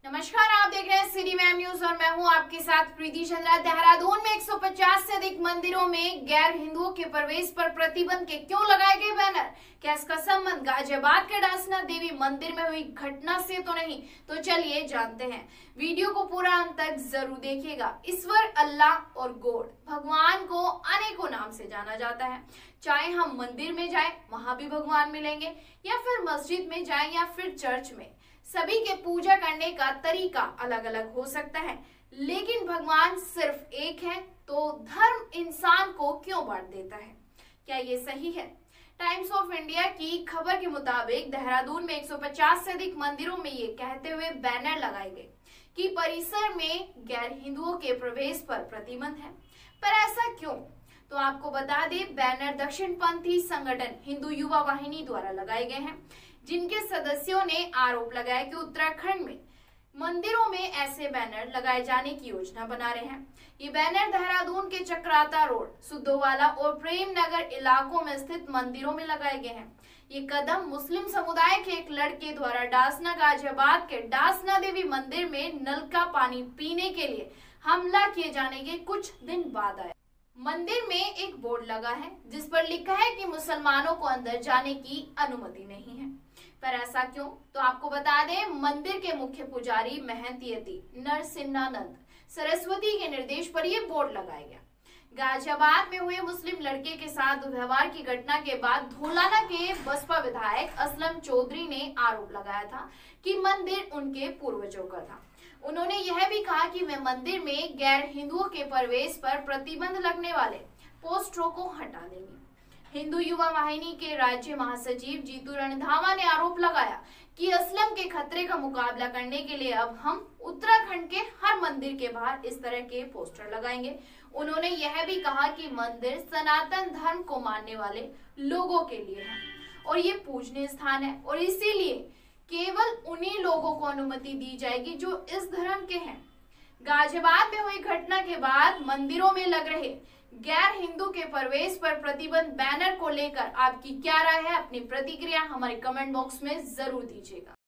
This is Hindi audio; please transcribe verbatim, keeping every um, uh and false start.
नमस्कार, आप देख रहे हैं सिटी मैम न्यूज और मैं हूं आपके साथ प्रीति चंद्रा। देहरादून में एक सौ पचास से अधिक मंदिरों में गैर हिंदुओं के प्रवेश पर प्रतिबंध के क्यों लगाए गए बैनर? क्या इसका संबंध गाजियाबाद के डासना देवी मंदिर में हुई घटना से तो नहीं? तो चलिए जानते हैं। वीडियो को पूरा अंत तक जरूर देखिएगा। ईश्वर, अल्लाह और गॉड, भगवान को अनेकों नाम से जाना जाता है। चाहे हम मंदिर में जाएं, वहां भी भगवान मिलेंगे, या फिर मस्जिद में जाएं या फिर चर्च में, सभी के पूजा करने का तरीका अलग अलग हो सकता है, लेकिन भगवान सिर्फ एक है। तो धर्म इंसान को क्यों बांट देता है? क्या ये सही है? टाइम्स ऑफ इंडिया की खबर के मुताबिक देहरादून में एक सौ पचास से अधिक मंदिरों में ये कहते हुए बैनर लगाए गए कि परिसर में गैर हिंदुओं के प्रवेश पर प्रतिबंध है। पर ऐसा क्यों? तो आपको बता दें, बैनर दक्षिणपंथी संगठन हिंदू युवा वाहिनी द्वारा लगाए गए हैं, जिनके सदस्यों ने आरोप लगाया कि उत्तराखंड में मंदिरों में ऐसे बैनर लगाए जाने की योजना बना रहे हैं। ये बैनर देहरादून के चक्राता रोड, सुद्धोवाला और प्रेम नगर इलाकों में स्थित मंदिरों में लगाए गए हैं। ये कदम मुस्लिम समुदाय के एक लड़के द्वारा डासना गाजियाबाद के डासना देवी मंदिर में नल का पानी पीने के लिए हमला किए जाने के कुछ दिन बाद आया। मंदिर में एक बोर्ड लगा है जिस पर लिखा है कि मुसलमानों को अंदर जाने की अनुमति नहीं है। पर ऐसा क्यों? तो आपको बता दें, मंदिर के मुख्य पुजारी महंत यति नरसिंहानंद सरस्वती के निर्देश पर यह बोर्ड लगाया गया। गाजियाबाद में हुए मुस्लिम लड़के के साथ दुर्व्यवहार की घटना के बाद धोलाना के बसपा विधायक असलम चौधरी ने आरोप लगाया था कि मंदिर उनके पूर्वजों का था। उन्होंने यह भी कहा कि वे मंदिर में गैर हिंदुओं के प्रवेश पर प्रतिबंध लगने वाले पोस्टरों को हटा देंगे। हिंदू युवा वाहिनी के राज्य महासचिव जीतू रणधावा ने आरोप लगाया कि असलम के खतरे का मुकाबला करने के लिए अब हम उत्तराखंड के हर मंदिर के बाहर इस तरह के पोस्टर लगाएंगे। उन्होंने यह भी कहा कि मंदिर सनातन धर्म को मानने वाले लोगों के लिए है और ये पूजनीय स्थान है, और इसीलिए केवल उन्हीं लोगों को अनुमति दी जाएगी जो इस धर्म के हैं। गाजियाबाद में हुई घटना के बाद मंदिरों में लग रहे गैर हिंदू के प्रवेश पर प्रतिबंध बैनर को लेकर आपकी क्या राय है? अपनी प्रतिक्रिया हमारे कमेंट बॉक्स में जरूर दीजिएगा।